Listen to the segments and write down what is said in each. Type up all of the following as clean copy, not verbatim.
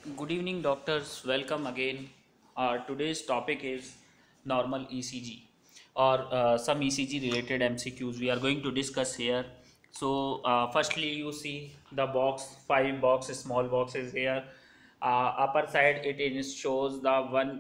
Good evening, doctors. Welcome again. Today's topic is normal ECG or some ECG related MCQs we are going to discuss here. So, firstly, you see the box, five boxes, small boxes here. Upper side shows the 1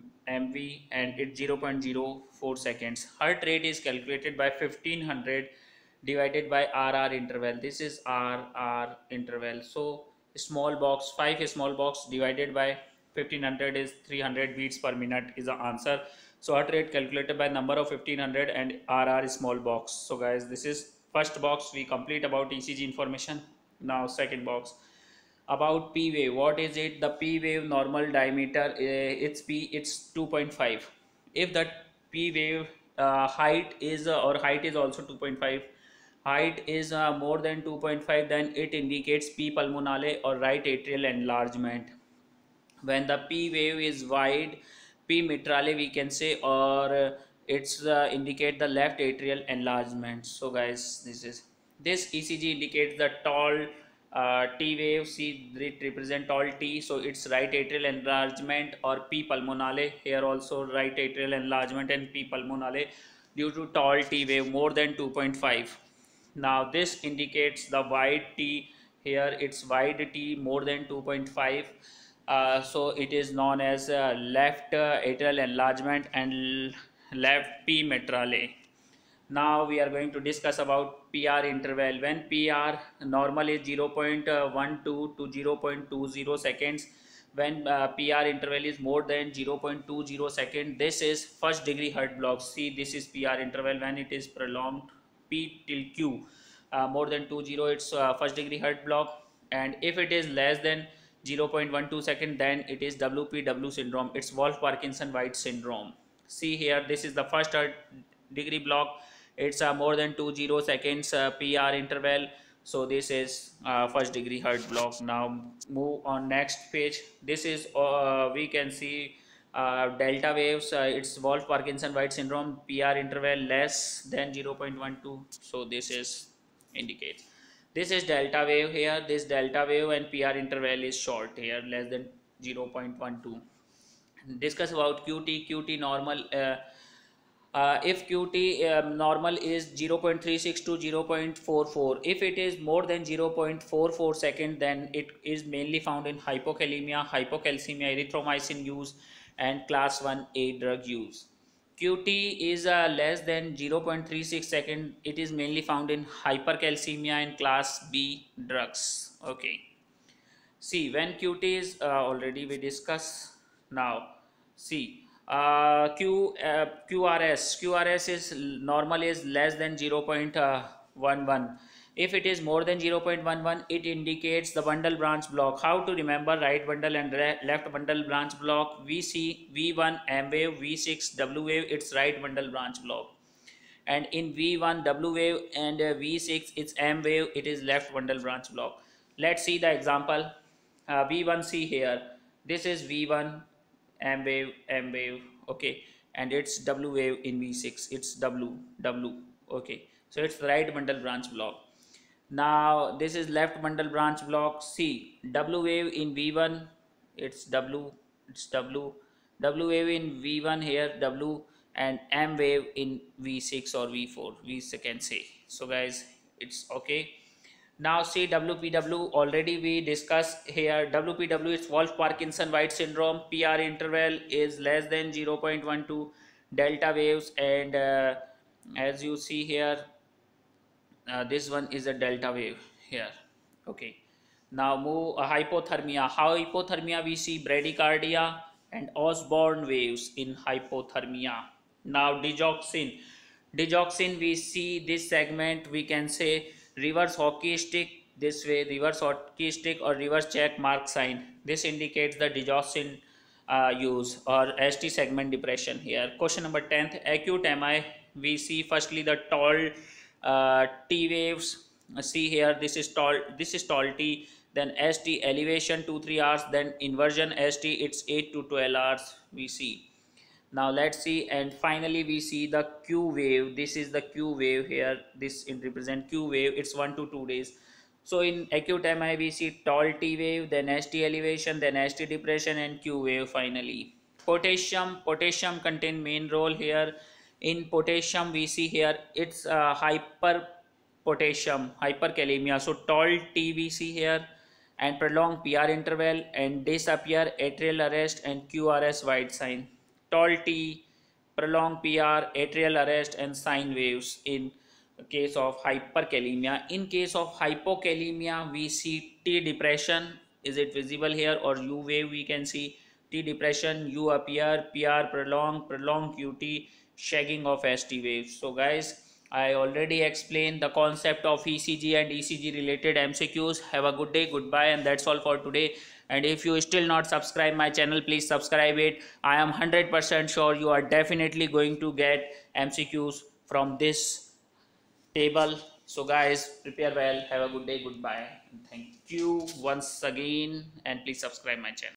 MV and it's 0.04 seconds. Heart rate is calculated by 1500 divided by RR interval. This is RR interval. So small box, 5 small box divided by 1500 is 300 beats per minute is the answer. So heart rate calculated by number of 1500 and RR small box. So guys, this is first box we complete about ECG information. Now second box about P wave. What is it? The P wave normal diameter, it's 2.5. If that P wave height is height is also 2.5, height is more than 2.5, then it indicates P pulmonale or right atrial enlargement. When the P wave is wide, P mitrale we can say, or it's indicate the left atrial enlargement. So guys, this ECG indicates the tall T wave. See, it represent tall T, so it's right atrial enlargement or P pulmonale. Here also right atrial enlargement and P pulmonale due to tall T wave more than 2.5. Now this indicates the wide T. Here it's wide T more than 2.5. So it is known as left atrial enlargement and left P mitrale. Now we are going to discuss about PR interval. When PR normal is 0.12 to 0.20 seconds, when PR interval is more than 0.20 second, this is first degree heart block. See, this is PR interval when it is prolonged P till Q more than 20, it's first degree heart block. And if it is less than 0.12 second, then it is WPW syndrome. It's Wolff Parkinson White syndrome. See here, this is the first degree block. It's more than 20 seconds PR interval. So this is first degree heart block. Now move on next page. This is we can see delta waves. It's Wolff Parkinson White syndrome, PR interval less than 0.12. So this is indicates this is delta wave here. This delta wave and PR interval is short here, less than 0.12. Discuss about QT normal. If QT normal is 0.36 to 0.44, if it is more than 0.44 second, then it is mainly found in hypokalemia, hypocalcemia, erythromycin use and class 1A drug use. QT is less than 0.36 second, it is mainly found in hypercalcemia and class B drugs. Okay. See, when QT is already we discuss. Now see, QRS is normal is less than 0.11. If it is more than 0.11, it indicates the bundle branch block. How to remember right bundle and left bundle branch block? We see V1 M wave, V6 W wave, it's right bundle branch block. And in V1 W wave and V6 it's M wave, it is left bundle branch block. Let's see the example. V1C here. This is V1 M wave, okay, and it's W wave in V6, it's W, okay, so it's the right bundle branch block. Now this is left bundle branch block. See, W wave in V1, it's W, W wave in V1 here, W, and M wave in V6 or V4, we can say. So guys, it's okay. Now see WPW, already we discussed here. WPW is Wolff Parkinson White syndrome. PR interval is less than 0.12 delta waves, and as you see here, this one is a delta wave here. Okay. Now move hypothermia. How hypothermia? We see bradycardia and Osborne waves in hypothermia. Now digoxin. Digoxin, we see this segment, we can say reverse hockey stick, this way reverse hockey stick or reverse check mark sign. This indicates the digoxin use or ST segment depression here. Question number 10th, acute MI. We see firstly the tall T waves. See here, this is tall T, then ST elevation 2-3 hours, then inversion ST, it's 8 to 12 hours we see. Now let's see, and finally we see the Q wave. This is the Q wave here. This represent Q wave. It's 1 to 2 days. So in acute MI we see tall T wave, then ST elevation, then ST depression, and Q wave finally. Potassium contain main role here. In potassium we see here it's hyperkalemia. So tall T we see here, and prolonged PR interval, and disappear atrial arrest and QRS white sign. Tall T, prolonged PR, atrial arrest, and sine waves in case of hyperkalemia. In case of hypokalemia we see T depression. Is it visible here? Or U wave we can see T depression, U appear, PR prolonged QT, shaking of ST waves. So guys, I already explained the concept of ECG and ECG related MCQs. Have a good day, goodbye, and that's all for today. And if you still not subscribe my channel, please subscribe it. I am 100% sure you are definitely going to get MCQs from this table. So guys, prepare well, have a good day, goodbye, and thank you once again, and please subscribe my channel.